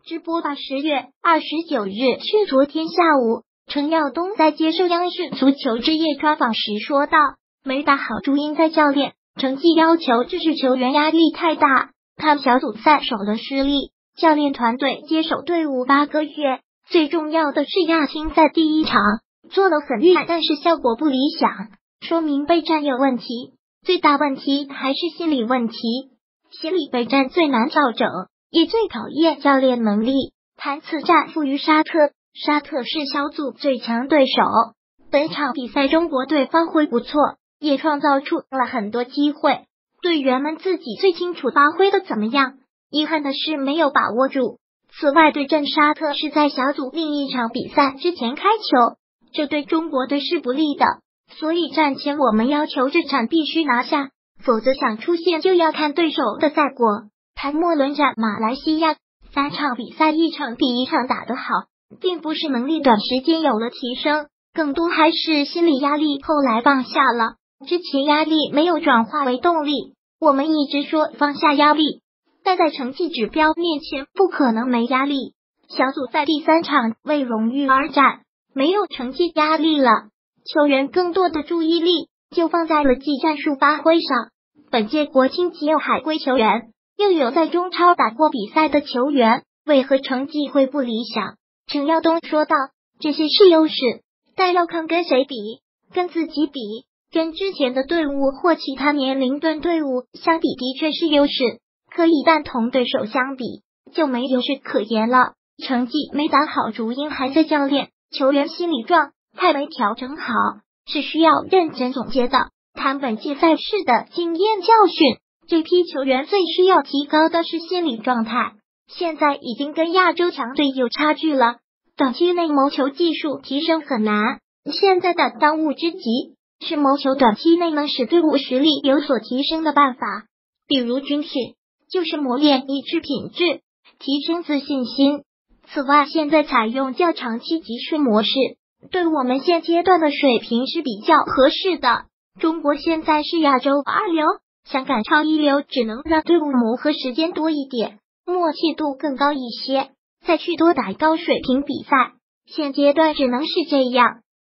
直播吧。10月29日是昨天下午，程耀东在接受央视足球之夜专访时说道，没打好主因在教练，成绩要求就是球员压力太大，他们小组赛首轮失利，教练团队接手队伍8个月，最重要的是亚青赛第一场做了很厉害，但是效果不理想，说明备战有问题，最大问题还是心理问题，心理备战最难调整，也最考验教练能力。谈此战负于沙特，沙特是小组最强对手，本场比赛中国队发挥不错，也创造出了很多机会，队员们自己最清楚发挥的怎么样，遗憾的是没有把握住。此外，对阵沙特是在小组另一场比赛之前开球，这对中国队是不利的，所以战前我们要求这场必须拿下，否则想出线就要看对手的赛果。谈末轮战马来西亚，3场比赛一场比一场打得好，并不是能力短时间有了提升，更多还是心理压力后来放下了，之前压力没有转化为动力。我们一直说放下压力，但在成绩指标面前不可能没压力。小组赛第3场为荣誉而战，没有成绩压力了，球员更多的注意力就放在了技战术发挥上。本届国青既有海归球员，又有在中超打过比赛的球员，为何成绩会不理想？程耀东说道，这些是优势，但要看跟谁比，跟自己比，跟之前的队伍或其他年龄段队伍相比的确是优势，可以但同对手相比就没优势可言了。成绩没打好主因还在教练，球员心理状态没调整好，是需要认真总结的。谈本届赛事的经验教训，这批球员最需要提高的是心理状态，现在已经跟亚洲强队有差距了，短期内谋求技术提升很难，现在的当务之急是谋求短期内能使队伍实力有所提升的办法，比如军训，就是磨练意志品质，提升自信心。此外，现在采用较长期集训模式，对我们现阶段的水平是比较合适的。中国现在是亚洲2流，想赶超1流，只能让队伍磨合时间多一点，默契度更高一些，再去多打高水平比赛。现阶段只能是这样。